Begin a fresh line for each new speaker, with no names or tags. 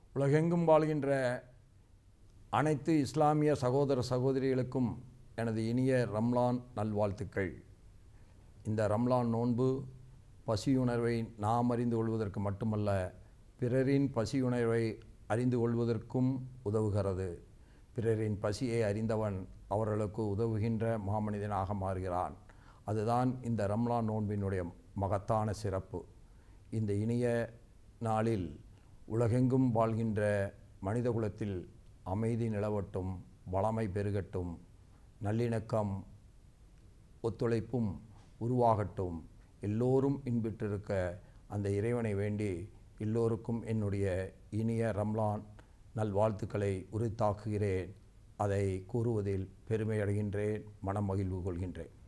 உலகெங்கும் வாழ்கின்ற அனைத்து இஸ்லாமிய சகோதர சகோதரிகளுக்கும் எனது இனிய ரம்லான் நல்வாழ்த்துக்கள். இந்த ரம்லான் நோன்பு பசியுணர்வை நாம் அறிந்து கொள்வதற்கு மட்டுமல்ல, பிறரின் பசியுணர்வை அறிந்து கொள்வதற்கும் உதவுகிறது. பிறரின் பசியை அறிந்தவன் அவர்களுக்கு உதவுகின்ற மாமனிதனாக மாறுகிறான். அதுதான் இந்த ரம்லான் நோன்பினுடைய மகத்தான சிறப்பு. இந்த இனிய நாளில் உலகெங்கும் வாழ்கின்ற மனிதகுலத்தில் அமைதி நிலவட்டும், வளமை பெருகட்டும், நல்லிணக்கம் ஒத்துழைப்பும் உருவாகட்டும், எல்லோரும் இன்புற்றிருக்க அந்த இறைவனை வேண்டி எல்லோருக்கும் என்னுடைய இனிய ரம்லான் நல்வாழ்த்துக்களை உரித்தாக்குகிறேன். அதை கூறுவதில் பெருமை அடைகின்றேன், மனமகிழ்வு கொள்கின்றேன்.